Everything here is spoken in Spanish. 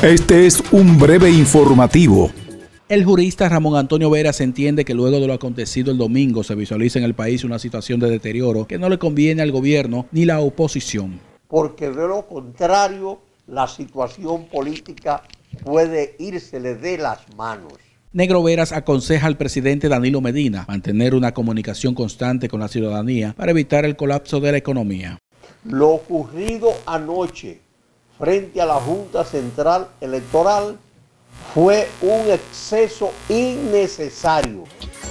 Este es un breve informativo. El jurista Ramón Antonio Veras entiende que luego de lo acontecido el domingo se visualiza en el país una situación de deterioro que no le conviene al gobierno ni la oposición. Porque de lo contrario, la situación política puede írsele de las manos. Negro Veras aconseja al presidente Danilo Medina mantener una comunicación constante con la ciudadanía para evitar el colapso de la economía. Lo ocurrido anoche frente a la Junta Central Electoral fue un exceso innecesario.